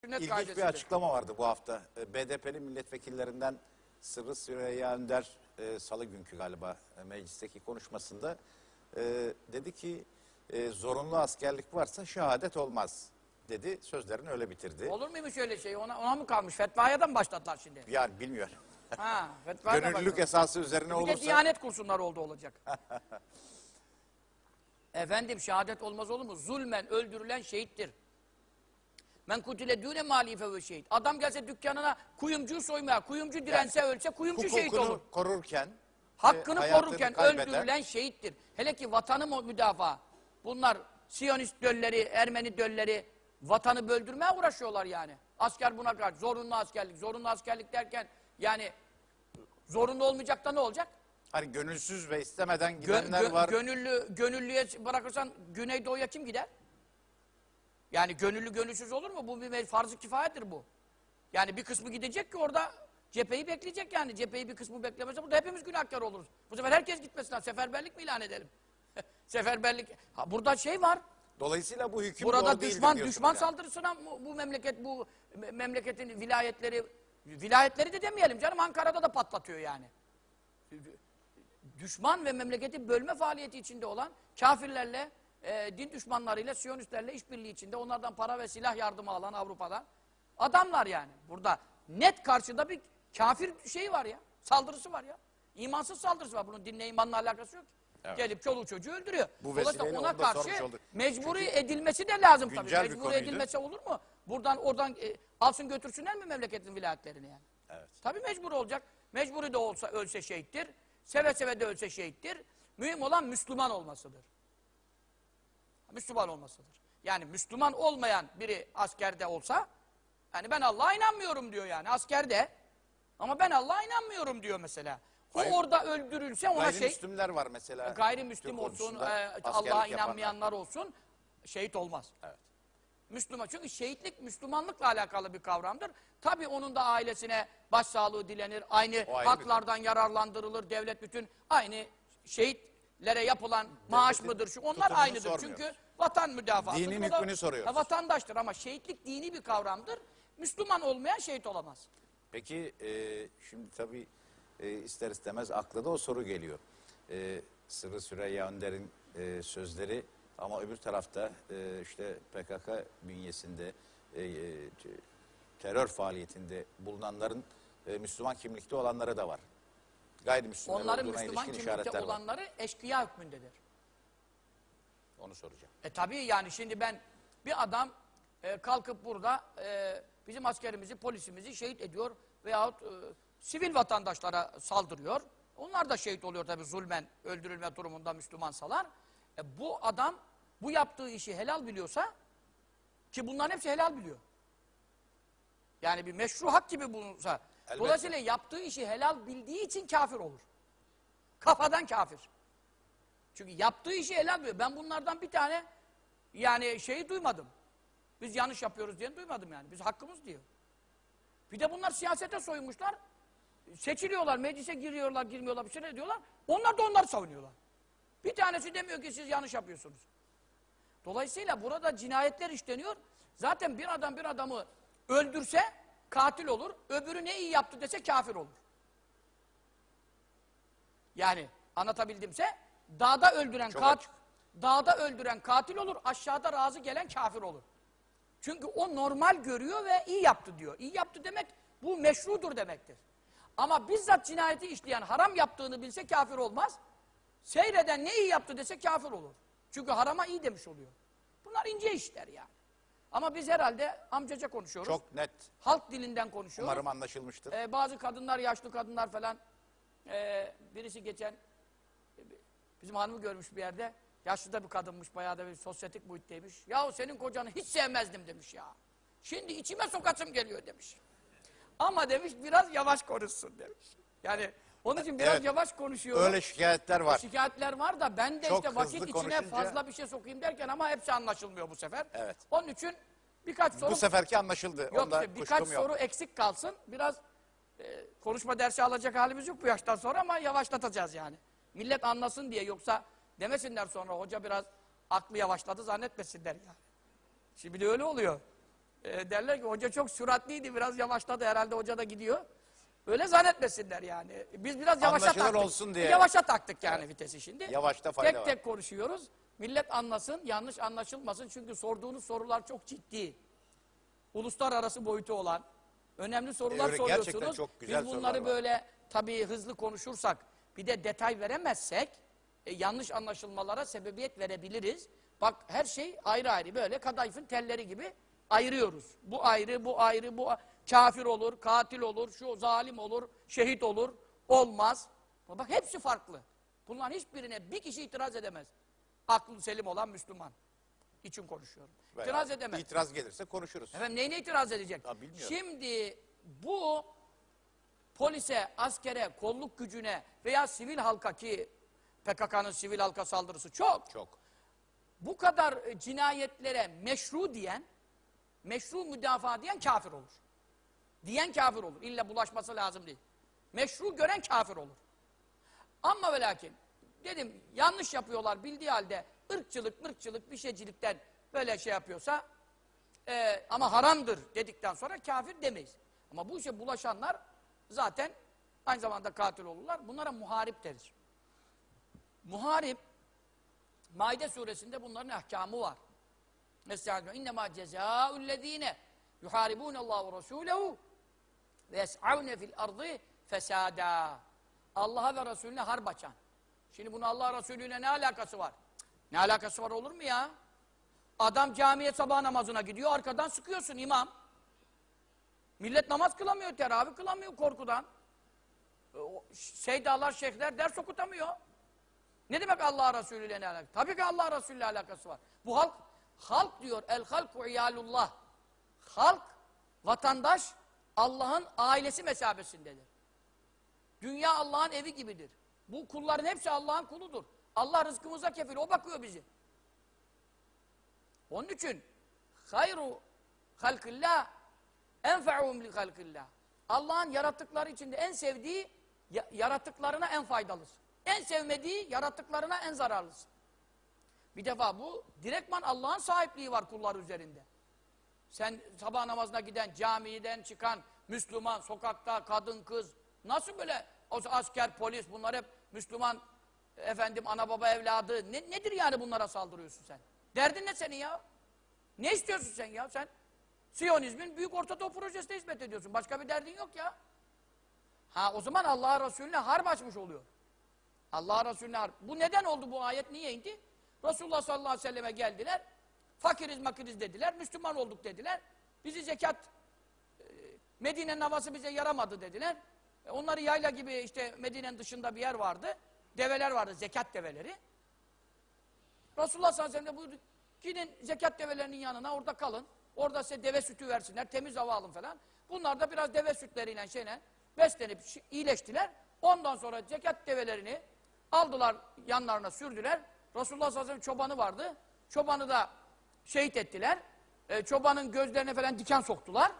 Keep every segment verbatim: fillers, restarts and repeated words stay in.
İlginç bir açıklama vardı bu hafta. B D P'li milletvekillerinden Sırrı Süreyya Önder e, salı günkü galiba e, meclisteki konuşmasında e, dedi ki e, zorunlu askerlik varsa şehadet olmaz dedi. Sözlerini öyle bitirdi. Olur muymuş öyle şey? Ona, ona mı kalmış? Fetvaya da mı başladılar şimdi? Yani bilmiyorum. Ha, fetvaya da Gönüllülük esası üzerine bir olursa. Bir de Diyanet kursunları oldu olacak. Efendim şehadet olmaz olur mu? Zulmen öldürülen şehittir. Men kutile düne malife ve şehit. Adam gelse dükkanına kuyumcuyu soymaya, kuyumcu dirense yani, ölse kuyumcu şehit olur. korurken, hakkını e, korurken kaybeder. öldürülen şehittir. Hele ki vatanı müdafaa. Bunlar Siyonist dölleri, Ermeni dölleri vatanı böldürmeye uğraşıyorlar yani. Asker buna karşı. Zorunlu askerlik. Zorunlu askerlik derken yani zorunlu olmayacak da ne olacak? Hani gönülsüz ve istemeden gidenler gö, gö, var. Gönüllü, gönüllüye bırakırsan Güneydoğu'ya kim gider? Yani gönüllü gönülsüz olur mu? Bu bir farz-ı kifayedir bu. Yani bir kısmı gidecek ki orada cepheyi bekleyecek yani. Cepheyi bir kısmı beklemezse burada hepimiz günahkar oluruz. Bu sefer herkes gitmesin. Seferberlik mi ilan edelim? Seferberlik. Ha, burada şey var. Dolayısıyla bu hüküm burada doğru düşman düşman yani. saldırısına bu, bu memleket bu memleketin vilayetleri vilayetleri de demeyelim canım, Ankara'da da patlatıyor yani. Düşman ve memleketi bölme faaliyeti içinde olan kafirlerle, e, din düşmanlarıyla, Siyonistlerle işbirliği içinde onlardan para ve silah yardımı alan Avrupa'dan adamlar yani. Burada net karşıda bir kafir şeyi var ya, saldırısı var ya. İmansız saldırısı var. Bunun dinle imanla alakası yok. Evet. Gelip çoluğu çocuğu öldürüyor. Bu vesileyle ona karşı mecburi Çünkü edilmesi de lazım tabii. Mecburi konuydu. edilmesi olur mu? Buradan oradan e, alsın götürsünler mi memleketin vilayetlerini yani? Evet. Tabii mecbur olacak. Mecburi de olsa ölse şehittir. Seve seve de ölse şehittir. Mühim olan Müslüman olmasıdır. Müslüman olmasıdır. Yani Müslüman olmayan biri askerde olsa, yani ben Allah'a inanmıyorum diyor yani askerde. Ama ben Allah'a inanmıyorum diyor mesela. O Hayır. orada öldürülse ona şey... Gayrimüslimler var mesela. Gayrimüslim olsun, e, Allah'a inanmayanlar olsun, şehit olmaz. Evet. Müslüman. Çünkü şehitlik Müslümanlıkla alakalı bir kavramdır. Tabii onun da ailesine başsağlığı dilenir, aynı haklardan bir... yararlandırılır, devlet bütün aynı şehitlere yapılan Devletin maaş mıdır şu, onlar aynıdır. Çünkü vatan müdafası. Dinin hükmünü soruyoruz. Vatandaştır ama şehitlik dini bir kavramdır. Müslüman olmayan şehit olamaz. Peki e, şimdi tabii e, ister istemez akla da o soru geliyor. E, Sırrı Süreyya Önder'in e, sözleri ama öbür tarafta e, işte P K K bünyesinde e, e, terör faaliyetinde bulunanların e, Müslüman kimlikte olanları da var. Gayrimüslimler Onların olduğuna Müslüman ilişkin kimlikte işaretler olanları var. eşkıya hükmündedir. Onu soracağım. E tabii yani şimdi ben bir adam e, kalkıp burada e, bizim askerimizi, polisimizi şehit ediyor veyahut e, sivil vatandaşlara saldırıyor. Onlar da şehit oluyor tabii zulmen öldürülme durumunda Müslümansalar. E, bu adam bu yaptığı işi helal biliyorsa, ki bunların hepsi helal biliyor. Yani bir meşru hak gibi bulunsa. Elbette. Dolayısıyla yaptığı işi helal bildiği için kafir olur. Kafadan kafir. Çünkü yaptığı işi helal biliyor. Ben bunlardan bir tane yani şeyi duymadım. Biz yanlış yapıyoruz diye duymadım yani. Biz hakkımız diyor. Bir de bunlar siyasete soyunmuşlar. Seçiliyorlar, meclise giriyorlar, girmiyorlar, bir şey diyorlar. Onlar da onları savunuyorlar. Bir tanesi demiyor ki siz yanlış yapıyorsunuz. Dolayısıyla burada cinayetler işleniyor. Zaten bir adam bir adamı öldürse katil olur. Öbürü ne iyi yaptı dese kafir olur. Yani anlatabildimse dağda öldüren katil, dağda öldüren katil olur, aşağıda razı gelen kafir olur. Çünkü o normal görüyor ve iyi yaptı diyor. İyi yaptı demek bu meşrudur demektir. Ama bizzat cinayeti işleyen haram yaptığını bilse kafir olmaz. Seyreden ne iyi yaptı dese kafir olur. Çünkü harama iyi demiş oluyor. Bunlar ince işler yani. Ama biz herhalde amcaca konuşuyoruz. Çok net. Halk dilinden konuşuyoruz. Umarım anlaşılmıştır. Ee, bazı kadınlar, yaşlı kadınlar falan, ee, birisi geçen bizim hanımı görmüş bir yerde. Yaşlı da bir kadınmış, bayağı da bir sosyetik muhitteymiş. Yahu senin kocanı hiç sevmezdim demiş ya. Şimdi içime sokasım geliyor demiş. Ama demiş biraz yavaş konuşsun demiş. Yani onun için biraz evet, yavaş konuşuyorum. Öyle şikayetler var. O şikayetler var da ben de Çok işte vakit içine konuşunca... fazla bir şey sokayım derken ama hepsi anlaşılmıyor bu sefer. Evet. Onun için birkaç soru... Bu seferki anlaşıldı. Yok işte birkaç soru yok. Eksik kalsın. Biraz e, konuşma dersi alacak halimiz yok bu yaştan sonra ama yavaşlatacağız yani. Millet anlasın diye, yoksa demesinler sonra hoca biraz aklı yavaşladı zannetmesinler yani. Şimdi de öyle oluyor. E, derler ki hoca çok süratliydi, biraz yavaşladı herhalde, hoca da gidiyor. Öyle zannetmesinler yani. Biz biraz yavaşa Anlaşılır taktık. olsun diye. Yavaşa taktık yani Evet. vitesi şimdi. Yavaşta fayda tek var. tek konuşuyoruz. Millet anlasın, yanlış anlaşılmasın. Çünkü sorduğunuz sorular çok ciddi. Uluslararası boyutu olan önemli sorular Evet, soruyorsunuz. gerçekten çok güzel Biz bunları sorular var. böyle tabii hızlı konuşursak, bir de detay veremezsek e, yanlış anlaşılmalara sebebiyet verebiliriz. Bak her şey ayrı ayrı, böyle kadayıfın telleri gibi ayırıyoruz. Bu ayrı, bu ayrı, bu a- kafir olur, katil olur, şu zalim olur, şehit olur, olmaz. Bak hepsi farklı. Bunların hiçbirine bir kişi itiraz edemez. Aklı selim olan Müslüman için konuşuyorum. Veya İtiraz edemez. İtiraz gelirse konuşuruz. Efendim neyine itiraz edecek? Ya bilmiyorum. Şimdi bu polise, askere, kolluk gücüne veya sivil halka, ki P K K'nın sivil halka saldırısı çok. Çok. Bu kadar e, cinayetlere meşru diyen, meşru müdafaa diyen kafir olur. Diyen kafir olur. İlla bulaşması lazım değil. Meşru gören kafir olur. Ama ve lakin dedim yanlış yapıyorlar bildiği halde ırkçılık, mırkçılık, bir şeycilikten böyle şey yapıyorsa e, ama haramdır dedikten sonra kafir demeyiz. Ama bu işe bulaşanlar zaten aynı zamanda katil olurlar. Bunlara muharip deriz. Muharip, Maide suresinde bunların ahkamı var. Mesela innemâ cezâullezîne yuhâribûnallâhu ve rasûlehu ve yes'avne fil ardı fesâdâ. Allah'a ve Resulüne harp açan. Şimdi bunun Allah Resulü'yle ne alakası var? Ne alakası var olur mu ya? Adam camiye sabah namazına gidiyor, arkadan sıkıyorsun imam. Millet namaz kılamıyor, teravih kılamıyor korkudan. O Seydalar, şeyhler ders okutamıyor. Ne demek Allah Resulü ile ne alakası? Tabii ki Allah Resulü ile alakası var. Bu halk, halk diyor, el halku iyalullah. Halk, vatandaş, Allah'ın ailesi mesabesindedir. Dünya Allah'ın evi gibidir. Bu kulların hepsi Allah'ın kuludur. Allah rızkımıza kefil, o bakıyor bizi. Onun için hayru halkillah enfe'uhum li halkillah. Allah'ın yarattıkları içinde en sevdiği ya, yarattıklarına en faydalısı. En sevmediği yarattıklarına en zararlısı. Bir defa bu direktman Allah'ın sahipliği var kullar üzerinde. Sen sabah namazına giden, camiden çıkan Müslüman, sokakta kadın, kız, nasıl böyle o asker, polis, bunlar hep Müslüman, efendim ana baba evladı. Ne, nedir yani bunlara saldırıyorsun sen? Derdin ne senin ya? Ne istiyorsun sen ya? Sen Siyonizmin Büyük Orta Doğu Projesi'ne hizmet ediyorsun. Başka bir derdin yok ya. Ha o zaman Allah Resulüne harp açmış oluyor. Allah Resulüne harp. Bu neden oldu bu ayet? Niye indi? Resulullah sallallahu aleyhi ve selleme geldiler. Fakiriz makiriz dediler. Müslüman olduk dediler. Bizi zekat, e, Medine'nin havası bize yaramadı dediler. E, onları yayla gibi işte Medine'nin dışında bir yer vardı. Develer vardı, zekat develeri. Resulullah sallallahu aleyhi ve sellem de buyurdu. Gidin zekat develerinin yanına, orada kalın. Orada size deve sütü versinler, temiz hava alın falan. Bunlar da biraz deve sütleriyle şeyle beslenip iyileştiler. Ondan sonra zekat develerini aldılar, yanlarına sürdüler. Resulullah sallallahu aleyhi ve sellem çobanı vardı. Çobanı da şehit ettiler. E, çobanın gözlerine falan diken soktular.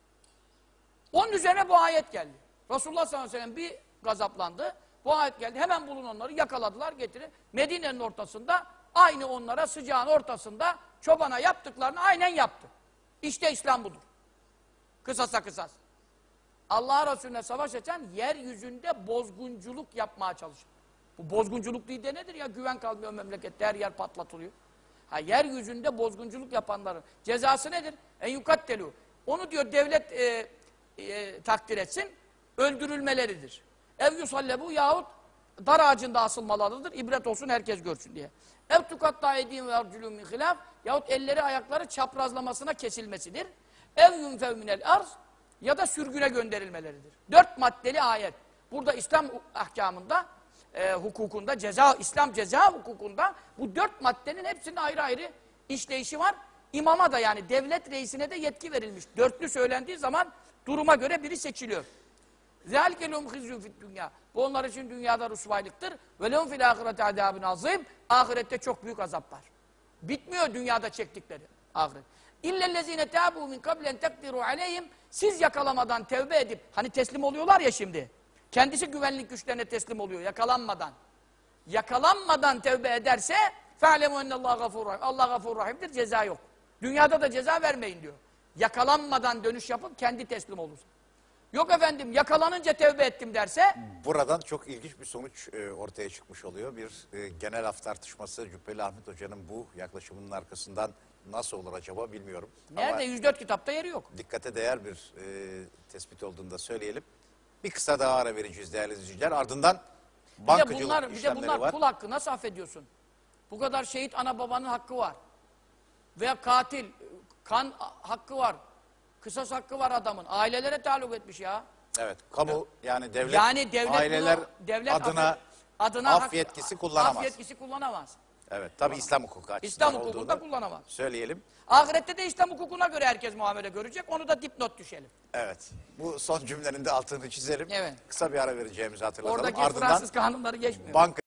Onun üzerine bu ayet geldi. Resulullah sallallahu aleyhi ve sellem bir gazaplandı. Bu ayet geldi. Hemen bulun onları, yakaladılar, getirin. Medine'nin ortasında, aynı onlara sıcağın ortasında çobana yaptıklarını aynen yaptı. İşte İslam budur. Kısasa kısas. Allah Resulüne savaş açan, yeryüzünde bozgunculuk yapmaya çalışır. Bu bozgunculuk değil de nedir ya? Güven kalmıyor memlekette, her yer patlatılıyor. Ha, yeryüzünde bozgunculuk yapanların cezası nedir? En yukattelu. Onu diyor devlet e, e, takdir etsin, öldürülmeleridir. Ev yusallebu yahut dar ağacında asılmalarıdır, ibret olsun herkes görsün diye. Ev tukatta edin ve arculun min hilaf yahut elleri ayakları çaprazlamasına kesilmesidir. Ev yunfev minel arz ya da sürgüne gönderilmeleridir. Dört maddeli ayet. Burada İslam ahkamında, e, hukukunda, ceza, İslam ceza hukukunda bu dört maddenin hepsinin ayrı ayrı işleyişi var. İmama da yani devlet reisine de yetki verilmiş. Dörtlü söylendiği zaman duruma göre biri seçiliyor. ذَٰلِكَ لَهُمْ خِزْيُ فِي الدُّنْيَا. Bu onlar için dünyada rüsvaylıktır. وَلَهُمْ فِي الْآخِرَةِ عَذَابٌ azim. Ahirette çok büyük azap var. Bitmiyor dünyada çektikleri ahiret. اِلَّا الَّذ۪ينَ تَابُوا مِنْ قَبْلًا تَقْدِرُوا عَلَيْهِمْ. Siz yakalamadan tevbe edip, hani teslim oluyorlar ya şimdi, kendisi güvenlik güçlerine teslim oluyor yakalanmadan. Yakalanmadan tevbe ederse فَعْلَمُوا اَنَّ اللّٰهَ غَفُورُ رَحِمْ. Allah gafur rahimdir, ceza yok. Dünyada da ceza vermeyin diyor. Yakalanmadan dönüş yapıp kendi teslim olursa. Yok efendim yakalanınca tevbe ettim derse Buradan çok ilginç bir sonuç e, ortaya çıkmış oluyor. Bir e, genel af tartışması Cübbeli Ahmet Hoca'nın bu yaklaşımının arkasından nasıl olur acaba bilmiyorum. nerede? Ama yüz dört kitapta yeri yok. dikkate değer bir e, tespit olduğunu da söyleyelim. Bir kısa daha ara vereceğiz değerli izleyiciler. Ardından Bir de bankacılık bunlar, bir de işlemleri bunlar var. kul hakkı nasıl affediyorsun? Bu kadar şehit ana babanın hakkı var. Veya katil, kan hakkı var. Kısas hakkı var adamın. Ailelere taluk etmiş ya. Evet, kamu yani devlet, Yani devlet aileler bunu, devlet adına, affet- adına af hak- yetkisi kullanamaz. Af yetkisi kullanamaz. Evet, tabii İslam hukuku açısından İslam hukukunda olduğunu kullanamaz. söyleyelim. Ahirette de İslam hukukuna göre herkes muamele görecek. Onu da dipnot düşelim. Evet, bu son cümlenin de altını çizelim. Evet. Kısa bir ara vereceğimizi hatırlatalım. Oradaki Ardından Fransız kanunları geçmiyor. banka